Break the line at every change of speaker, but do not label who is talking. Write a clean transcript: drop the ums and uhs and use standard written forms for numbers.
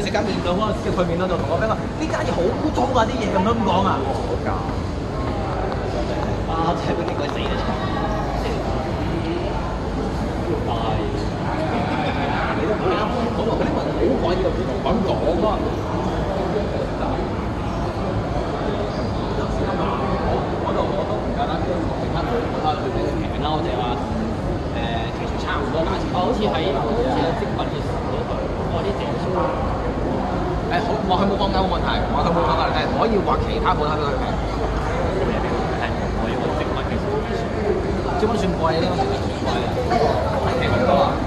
食間麵檔嗰個叫佢麵檔就同我 friend 話：呢間嘢好污糟啊！啲嘢咁樣咁講啊！好㗎。啊！真係都勁鬼死啊！係。你都唔啱講話嗰啲文好可以咁講啊！我都唔夠膽講其他佢比較平啦，我就話其實差唔多價錢。好似喺積品嘅時候嗰啲訂數。好，話佢冇講價冇問題，話佢冇講價，但係可以話其他鋪頭都佢平。係，我要積品嘅時候，積品算貴啦，算貴啦，平好多啊！